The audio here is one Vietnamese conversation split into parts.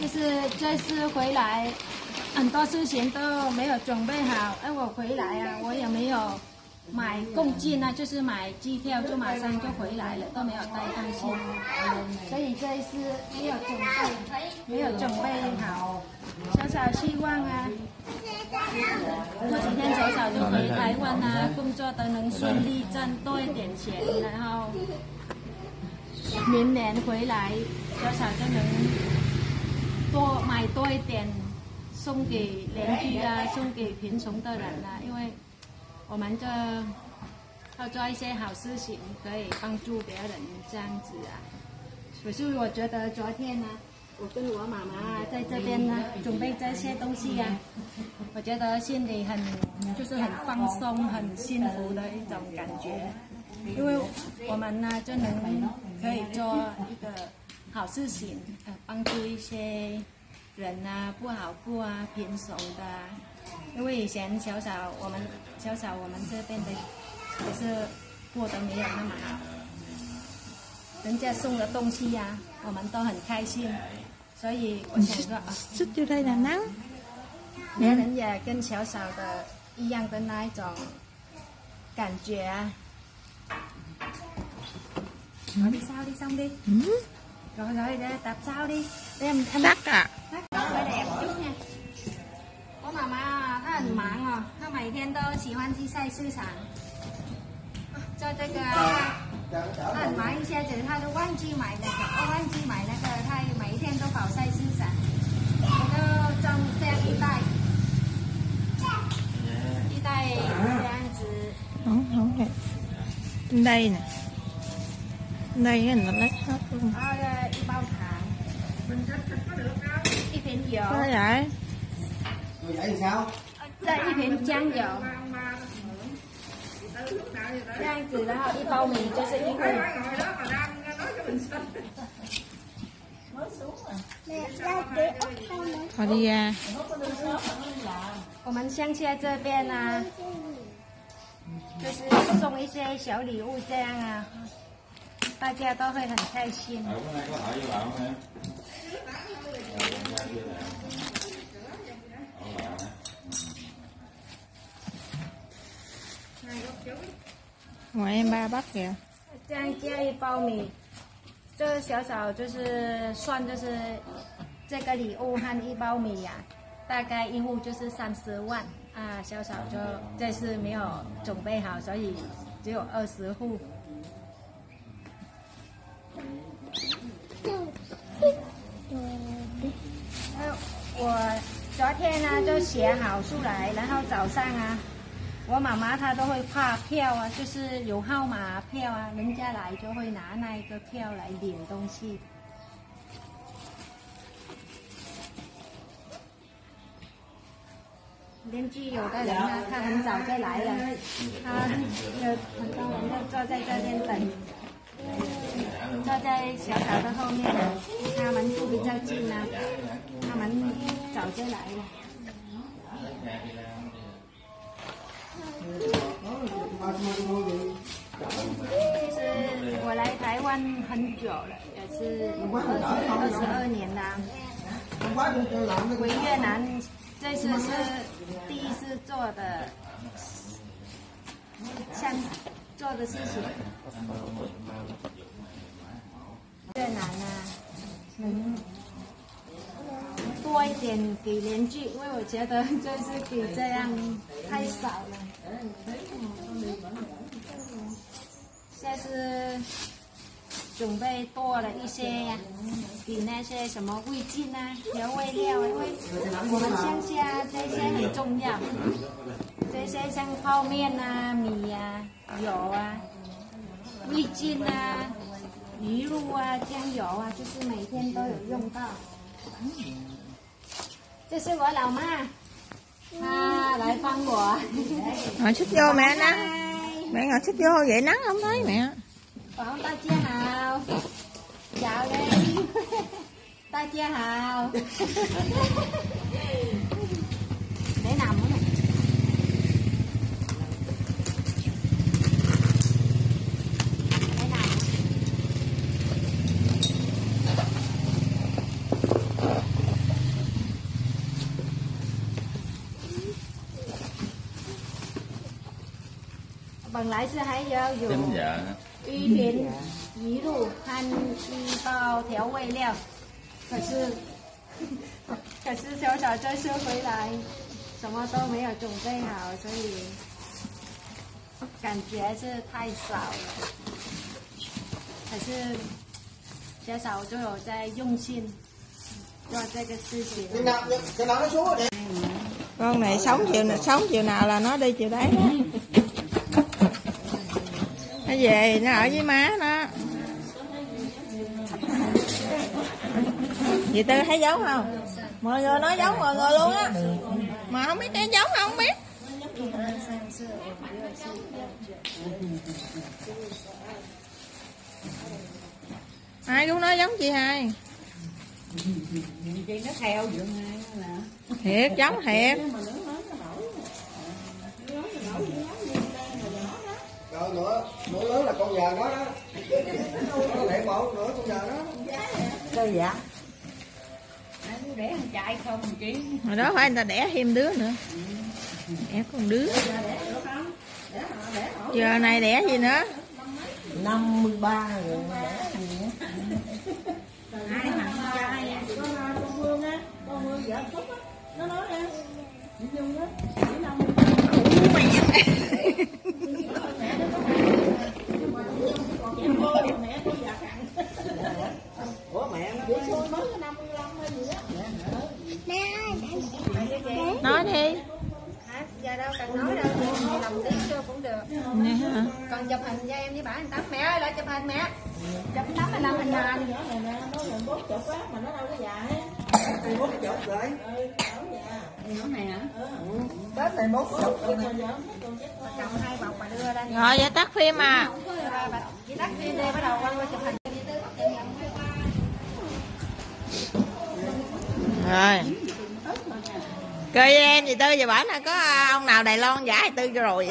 就是这次回来，很多事情都没有准备好。我回来啊，我也没有买共进啊，就是买机票就马上就回来了，都没有带东西，所以这一次没有准备好。小小希望啊，这几天小小就回台湾啊，工作都能顺利，赚多一点钱，然后明年回来，小小就能买多一点，送给邻居啊，送给贫穷的人啊，因为我们这要做一些好事情，可以帮助别人这样子啊。可是我觉得昨天呢，我跟我妈妈在这边呢准备这些东西啊，我觉得心里很放松、很幸福的一种感觉，因为我们呢就可以做一个好事情，帮助一些人啊，不好过啊，贫穷的啊。因为以前我们这边的也是过得没有那么好，人家送的东西呀，我们都很开心，所以我想说啊，别人也跟小小的一样的那一种感覺啊。我đi sao đi xong đi. Rồi để tập sau đi. Em Đắt à. Phải đẹp chút nha. 我妈妈她很忙哦，她每天都喜欢去菜市场做这个，她很忙，一下子她都忘记买那个，她每一天都跑菜市场，我都装这样一袋这样子。 Không hề. Đây nè. Đây hình nó lát hết luôn. Đi bao thẳng. Đi phiến dầu. Sao vậy? Rồi vậy thì sao? Đây đi phiến trang dầu. 这样子，然后一包米就是1份。 Thôi đi ra. 我们乡下这边呢，就是送一些小礼物这样啊，大家都会很开心。 Ngoài em 3 bắp kìa. 这样加一包米，这小小就是算就是这个礼物和一包米呀、大概一户就是30万啊。小小就这次没有准备好，所以只有20户。我昨天呢就写好出来，然后早上啊，我妈妈她都会发票啊，就是有号码票啊，人家来就会拿那一个票来领东西。邻居有的人呢，他很早就来了，他有很多人都坐在这边等，坐在小小的后面啊，他们住比较近啊，他们早就来了。其实我来台湾很久了，也是22年啦。回越南这次是第一次做的事情。越南啊，能多一点给邻居，因为我觉得就是给这样太少了。下次准备多了一些呀，给那些什么味精啊、调味料啊，因为我们乡下这些很重要，这些像泡面啊、米啊、油啊、味精啊、鱼露啊、酱油啊，就是每天都有用到。这是我老妈，她来帮我。 Ngồi xích vô mẹ nắng. Mẹ ngồi xích vô vậy nắng không thấy mẹ. Đại gia hào. Chào đi. Đại gia hào. Để nằm nữa nè. Để nằm. 本来是还要有 Tính vợ hả? 鱼鳞、鱼露和一包调味料，可是小小这次回来什么都没有准备好，所以感觉是太少了。可是小小就有在用心做这个事情。 Cái nào nó xuống rồi. Con này sống chiều nào là nó đi chiều đấy đó. Nó về nó ở với má nó. Dì Tư thấy giống không? Mọi người nói giống mọi người luôn á. Mà không biết cái giống không biết. Ai cũng nói giống chị hai. Chị nó theo dượng hai là Thiệt giống thiệt. Rồi nữa lớn là con già nó đó. Nó lại một nữa con già đó. sao vậy? Ai muốn đẻ thằng trai không chị? Hồi đó phải người ta đẻ thêm đứa nữa. Đẻ con đứa. Giờ này đẻ gì nữa? 53 rồi mà đẻ gì nữa? Ai thằng trai con Phương á, con vợ Phúc á, nó nói nha, chị Nhung á, chỉ 50. Mẹ có già cặn. Ủa mẹ nó xui mới có 55 hay gì đó. Nói đi. Hả? Giờ đâu cần nói đâu, làm tiếng cho cũng được. Nè hả? Còn chụp hình cho em với bà anh Tám. Mẹ ơi, lại chụp hình mẹ. Chụp Tám là làm hình nền. Nó làm 4 chục á mà nó đâu có già hết. 4 chục rồi. Nó này hả? Tết này 4 chục rồi nè. Cầm 2 bọc bà đưa lên. Rồi vậy tắt phim à. Chị tắt phim đi, bắt đầu quăng qua chụp hình. Rồi. Coi với em dì Tư giờ bển là có ông nào Đài Loan giả dì Tư cho rồi.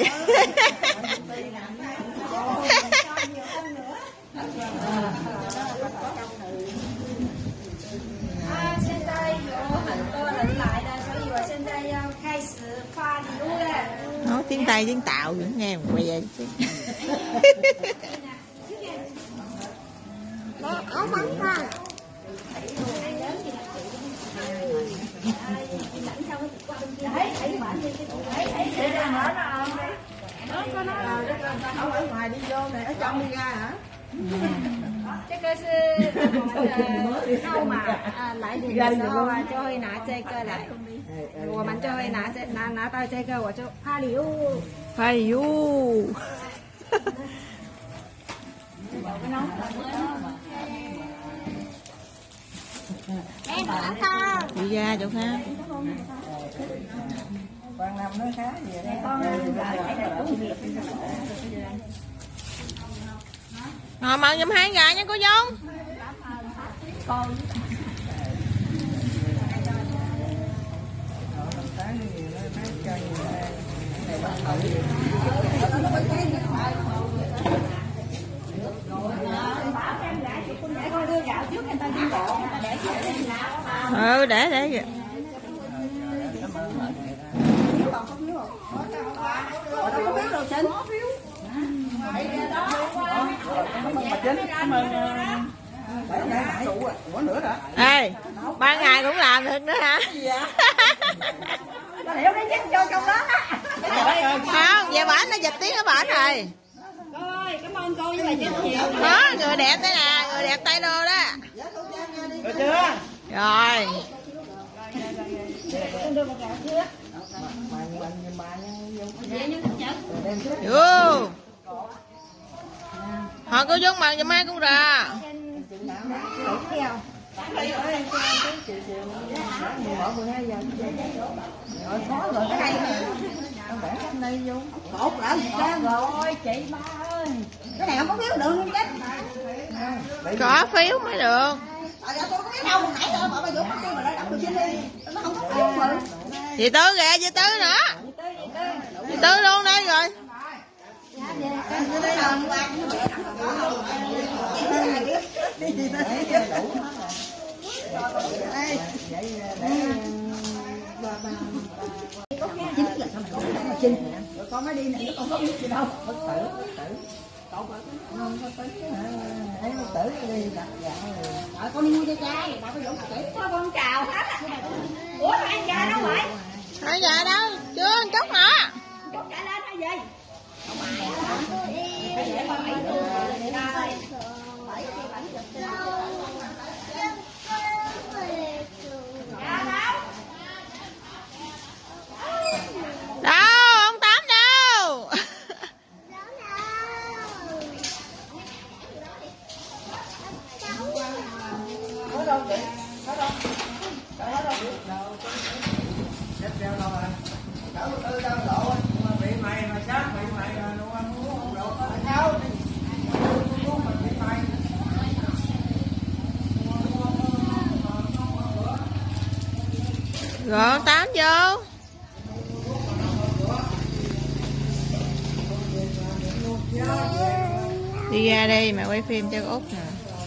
Hiện tại有很多人来的，所以我现在要开始发礼物了。 Nói tiếng Tây tiếng Tàu vẫn nghe mà quay vậy chứ. Áo bánh hoa. Ở ngoài đi vô này, ở trong đi ra hả? 这个是我们的号码啊，来领的时候啊，就会拿这个来，我们就会拿到这个，我就发礼物。 Phải du. Em đã con. Đi ra chỗ khác. Quan Năm nó khá gì đây. Rồi mời giùm 2 gà nha cô Dung. Con. Ừ để vậy. Ê, 3 ngày cũng làm được nữa hả? Không, về bển nó dịch tiếng ở bển rồi. Rồi, cảm ơn cô với bà Trinh nhiều. Đó, người đẹp đây nè, người đẹp Tây Đô đó. Được chưa? Rồi. Vô. Họ cô Dung bằng giùm ai cũng ra. Cột lại gì ra rồi chị ba ơi. Cái này không có phiếu được không chứ? Có phiếu mới được. Tại tôi có biết đâu hồi nãy tôi bảo bà Dũng khi mà nó đọc được xin đi. Nó không có phiếu mà. Dì Tư kìa, dì Tư nữa. Dì Tư luôn đây rồi. con mới đi này con không biết gì đâu. Bất tử cậu không có tính hả? Bất tử đi đặt gạo rồi con đi mua cho trai bà có dũng tử có con chào hết á. Ủa ăn gà đâu vậy? Ăn gà đâu chưa ăn chút nữa. Chút trả lên hay gì? Phải để con bảy rồi. Đâu ông Tám đâu. Có đâu chị? Có đâu? Có đâu? Chết đeo đâu à? Đỡ một tư đau độ mà bị mày mà sát bị mày là nó ăn uống không được có sao? Mình bị mày. Rồi ông Tám vô. Đi ra đây mà quay phim cho Út nè.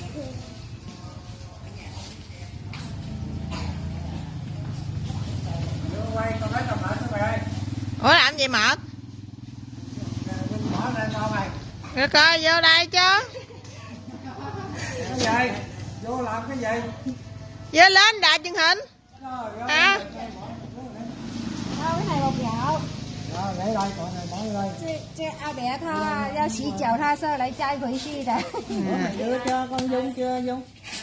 Quay con nói tao mệt mày ơi. Ủa làm gì mệt? Mở ra sao mày? Rồi coi vô đây chứ. Cái gì? Vô làm cái gì? Vô lên đài truyền hình. À. Cái này bột gạo. Rồi để đây còn này bỏ đây. 这阿伯他要洗脚踏车来摘回去的。đưa cho con Dung chưa Dung?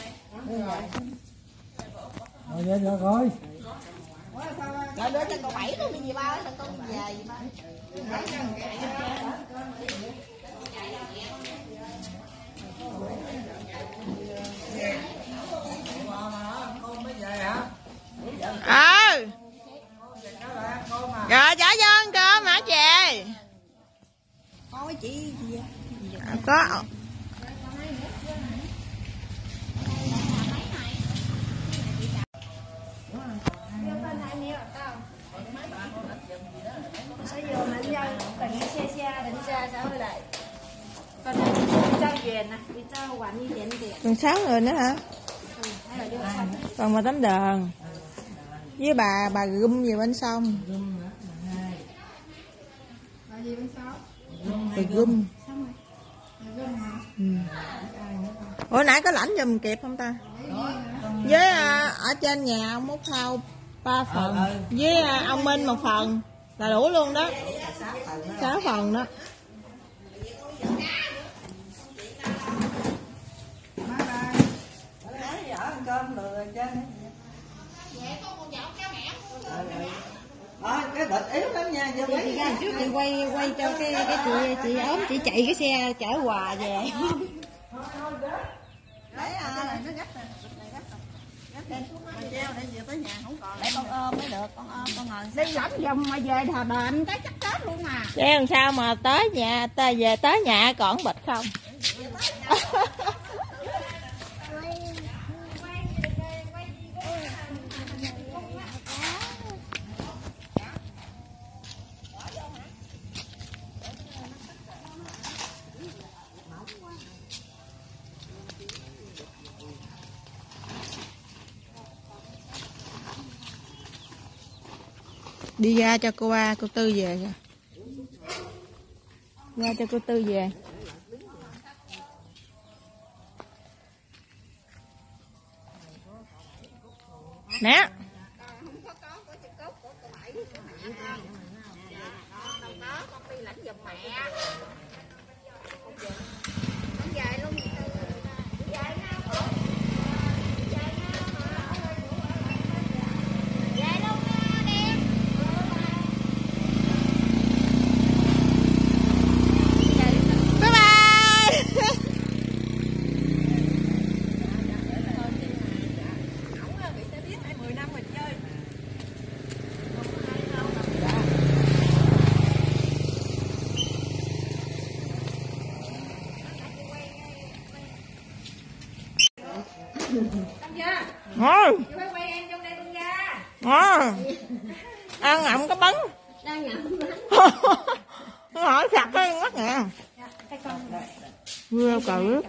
Rồi vậy được rồi. Rồi đưa cho cậu Bảy luôn đi gì ba, con về gì ba. Con mới về hả? Rồi trả cho ăn cơm hả về. Con với chị gì vậy? Có. Còn 6 người nữa hả? Còn mà tấm đờn với bà gum gì bên sông. Bà gum. Ủa nãy có lãnh giùm kịp không ta? Với ở trên nhà ông Út Thao 3 phần với ông Minh 1 phần là đủ luôn đó. 6 phần đó. Cái bịch yếu lắm nha. Chị ra trước chị quay cho cái chị ốm chị chạy cái xe chở quà về. Đấy là nó gấp nè. Treo để về tới nhà không còn. Để con ôm mới được, con ôm con ngồi. Đi lắm vòng mà về thà bệnh cái chắc chết luôn mà. Chứ làm sao mà tới nhà ta về tới nhà còn bịch không? Đi ra cho cô ba, cô Tư về kìa. Ra cho cô Tư về. Nè. Ngon. Ngon. Ăn ngậm cái bánh. Đang ngậm. Nó hỏi sặc cái mắt nè. Vừa cử.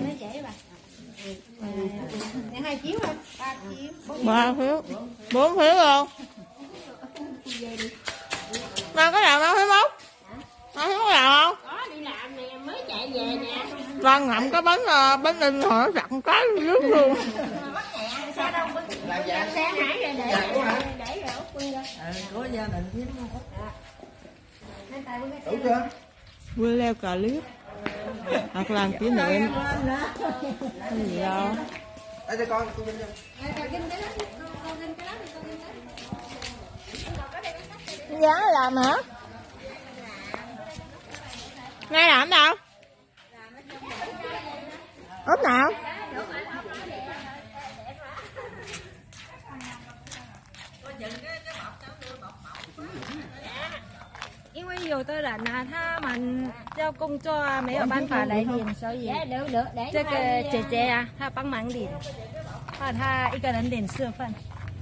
2 chiếu hả? 3 chiếu. 3 phiếu. 4 phiếu không? Đâu có nào đâu phiếu 1. Ai không làm không? Có đi làm nè, mới chạy về nè. Con ngậm cái bánh đinh hồi nó sặc cái nước luôn. Sao đâu bưng xe Hải rồi để rồi út bưng ra. Của gia đình chứ đúng không? Nên tay bưng cái Đủ chưa? Vui leo clip hoặc làm kỷ niệm. Cái gì đâu. Đây cho con bưng cho. Giá làm hả? Nay làm đâu? Ốp nào? 因为有的人啊，他们要工作啊，没有办法来领，所以 được để 这个姐姐啊，她帮忙领，她一个人领4份。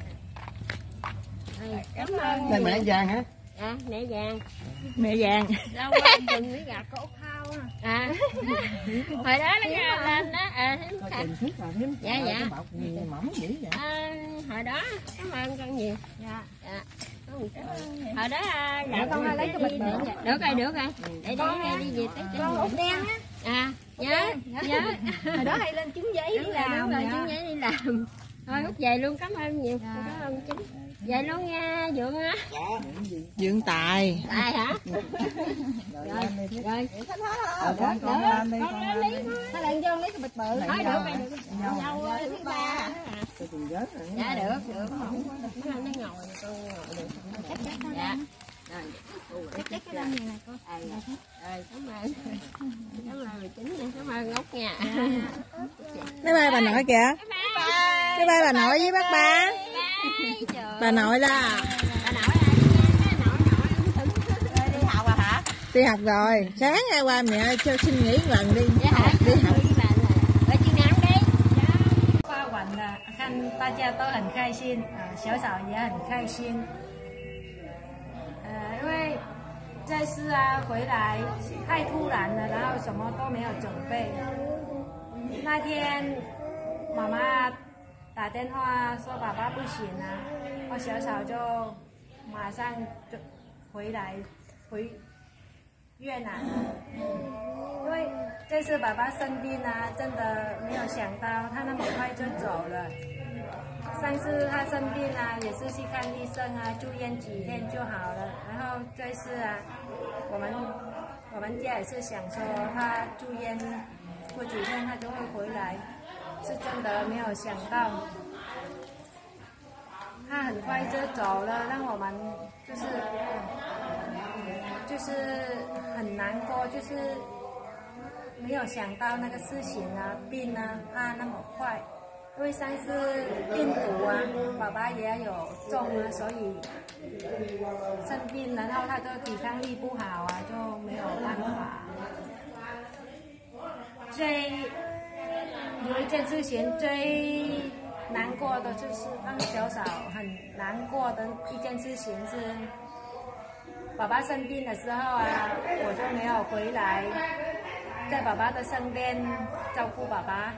cảm ơn. Đây mẹ vàng hả? À, mẹ vàng. Mẹ vàng. Đâu qua chừng mới gặp có út Thao à. Hồi đó nó lên đó. Có chừng sức là thêm. Dạ dạ. Cái bọc gì mỏng dữ vậy? Hồi đó cảm ơn con nhiều. Dạ. Dạ. Hồi đó dạ con lấy cái bịch bự. Được rồi được rồi. Để đi về tới trên út đen á. À nhớ nhớ. Hồi đó hay lên trứng giấy đi làm. Đúng rồi trứng giấy đi làm. Thôi út về luôn cảm ơn nhiều. Cảm ơn chính. Về luôn nha Dượng á. Dượng Tài. Tài hả? Rồi. Rồi. Con lên đi. Con lên đi. Nó lên vô lấy cái bịch bự. Thôi được rồi được. Nhau thứ ba. Dạ được được. Nó ngồi con ngồi được. Dạ. Chắc cái lên này cô. Rồi cảm ơn. Cảm ơn chính nha. Cảm ơn Út nha. Bye bye bà nội kìa. Bye bye bà nội với bác ba. Bà nội là đi học à hả? đi học rồi. Sáng ngày qua mẹ cho xin nghỉ lần đi. Dạ hả? Đi học. Ở chừng nào đi? 发完了，看大家都很开心，小嫂也很开心。因为这次啊回来太突然了，然后什么都没有准备。那天妈妈打电话说爸爸不行啊，我小嫂就马上就回越南了。因为这次爸爸生病啊，真的没有想到他那么快就走了。上次他生病啊，也是去看医生啊，住院几天就好了。然后这次啊，我们家也是想说他住院过几天他就会回来，是真的没有想到。他很快就走了，让我们就是很难过，就是没有想到那个事情啊，病啊，他那么快。因为上次病毒啊，爸爸也有中了，所以生病，然后他的抵抗力不好啊，就没有办法。有一件事情最难过的就是让小嫂很难过的一件事情是，爸爸生病的时候啊，我就没有回来，在爸爸的身边照顾爸爸。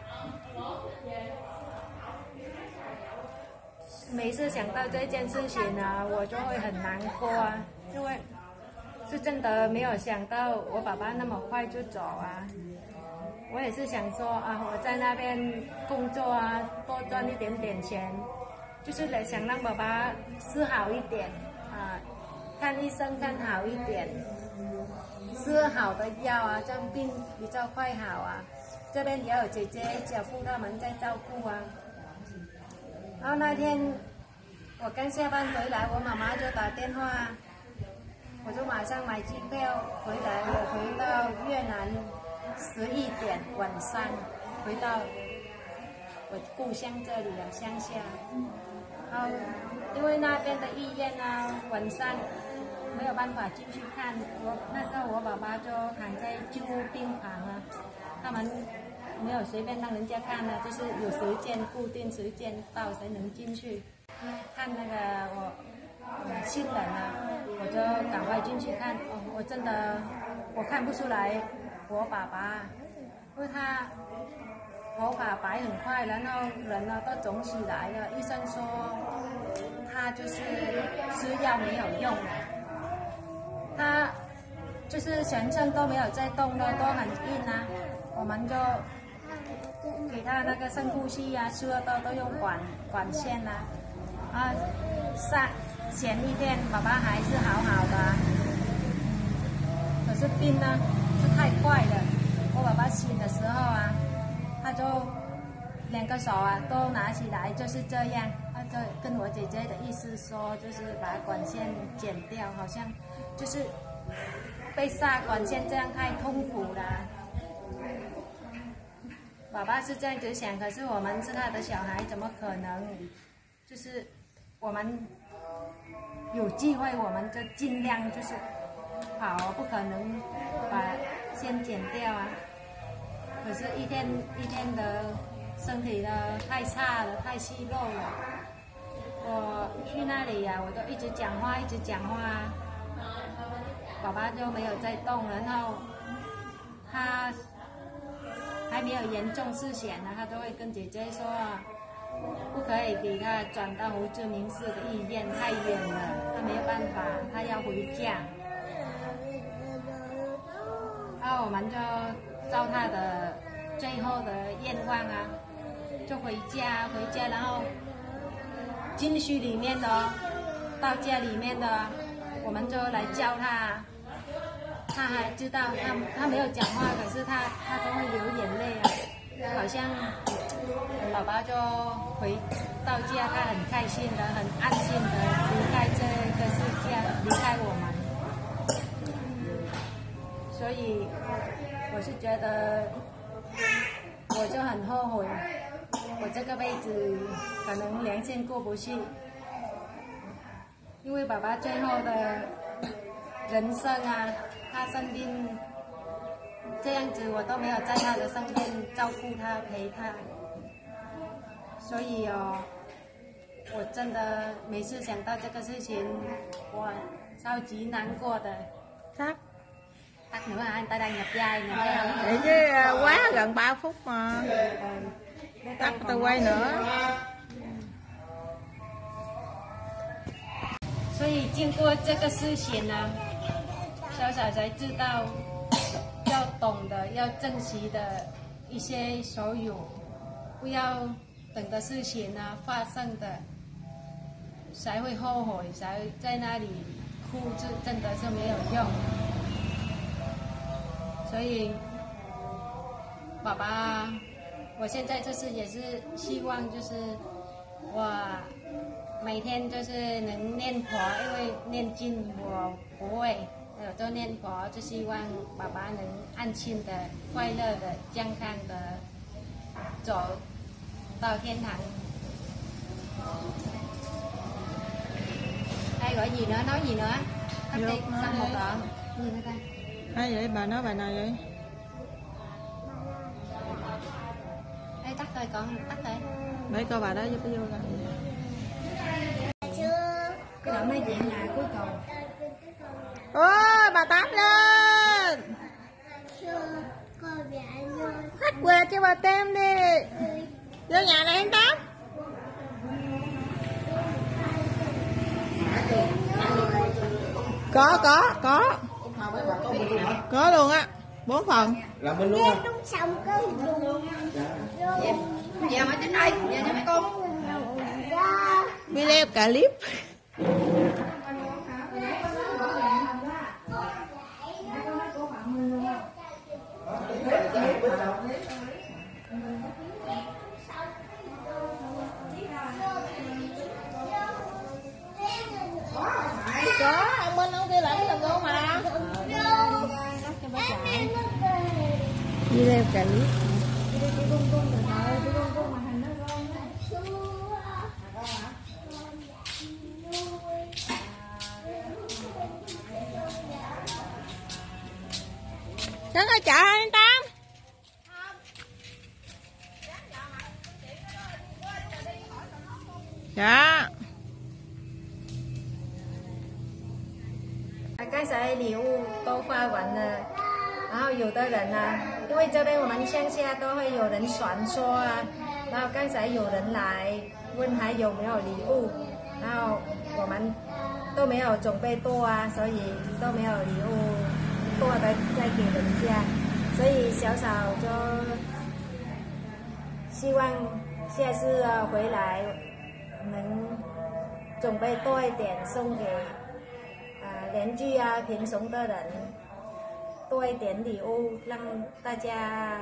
每次想到这件事情啊，我就会很难过啊，因为是真的没有想到我爸爸那么快就走啊。我也是想说啊，我在那边工作啊，多赚一点点钱，就是想让爸爸吃好一点啊，看医生看好一点，吃好的药啊，这样病比较快好啊。这边也有姐姐、小姑他们在照顾啊。然后那天我刚下班回来，我妈妈就打电话，我就马上买机票回来。我回到越南11点晚上，回到我故乡这里了，乡下。然后因为那边的医院啊，晚上没有办法进去看。那时候我爸爸就躺在救护病房啊，他们没有随便让人家看的，就是有时间固定时间到才能进去看那个我亲人啊，我就赶快进去看。我真的我看不出来我爸爸，因为他头发白很快，然后人呢都肿起来了。医生说他就是吃药没有用了，他就是全身都没有在动的，都很硬啊，我们就给他那个深呼吸啊，吃的都用管线啊，前一天爸爸还是好好的啊，可是病呢是太快了。我爸爸醒的时候啊，他就2个手啊都拿起来，就是这样。他就跟我姐姐的意思说，就是把管线剪掉，好像就是被撒管线，这样太痛苦了。爸爸是这样子想，可是我们是他的小孩，怎么可能？就是我们有机会，我们就尽量就是跑，不可能把线剪掉啊。可是一天一天的身体呢太差了，太虚弱了。我去那里呀，我就一直讲话，爸爸就没有再动，然后他还没有严重事前呢，他都会跟姐姐说不可以给他转到胡志明市的医院，太远了，他没有办法，他要回家。然后我们就照他的最后的愿望啊，就回家，然后进去里面的到家里面的，我们就来教他。他还知道他没有讲话，可是他都会流眼泪啊，好像爸爸就回到家，他很开心的，很安心的离开这个世界，离开我们。所以我是觉得，我就很后悔，我这个辈子可能良心过不去，因为爸爸最后的人生啊，他生病这样子，我都没有在他的身边照顾他、陪他，所以我真的每次想到这个事情，我超级难过的。Tắt nữa anh ta đang nhập vai nè, thấy không? Vậy chứ quá gần 3 phút mà. Tắt tôi quay nữa. 所以经过这个事情呢，小小才知道要懂得、要珍惜的一些所有，不要等的事情呢发生的才会后悔，才在那里哭，这真的是没有用。所以，爸爸，我现在就是也是希望就是我每天就是能念佛，因为念经我不会，我就念佛，就希望爸爸能安心的、快乐的、健康的走到天堂。Ai gọi gì nữa, nói gì nữa? Tắt đi, xong một đoạn. Gì nữa ta? Ai vậy? Bà nói bài nào vậy? Ê, tắt rồi, còn tắt rồi. Để coi bà đó giúp vô coi. Cái đoạn nói chuyện là cuối cùng. Ôi, bà Tám lên. Khách quà cho bà Tam đi. Vô nhà này anh Tám. Có luôn á, 4 phần. Là bên luôn. Dạ mà trên đây, dạ cho mấy con. Video clip. Có, ông Minh ông kia làm cái đồ mà. Video clip. Đến ở chợ anh Tam. Dạ. 刚才礼物都发完了，然后有的人啊，因为这边我们乡下都会有人传说啊，然后刚才有人来问还有没有礼物，然后我们都没有准备多啊，所以都没有礼物多的再给人家，所以小嫂就希望下次回来能准备多一点送给邻居啊、贫穷的人，多一点礼物，让大家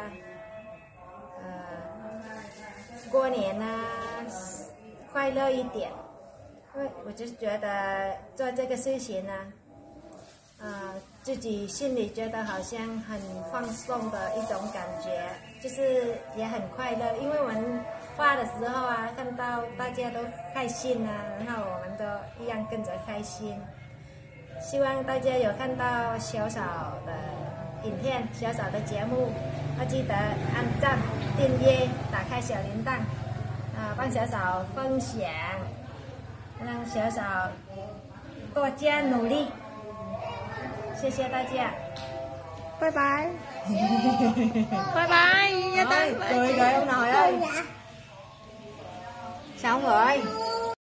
过年啊快乐一点。因为我就觉得做这个事情呢，自己心里觉得好像很放松的一种感觉，就是也很快乐。因为我们画的时候啊，看到大家都开心啊，然后我们都一样跟着开心。希望大家有看到小嫂的影片、小嫂的节目，要记得按赞、订阅、打开小铃铛，帮小嫂分享。让小嫂多加努力，谢谢大家， 拜拜，拜拜，gia đình cười rồi ông nội ơi. Sao không rồi?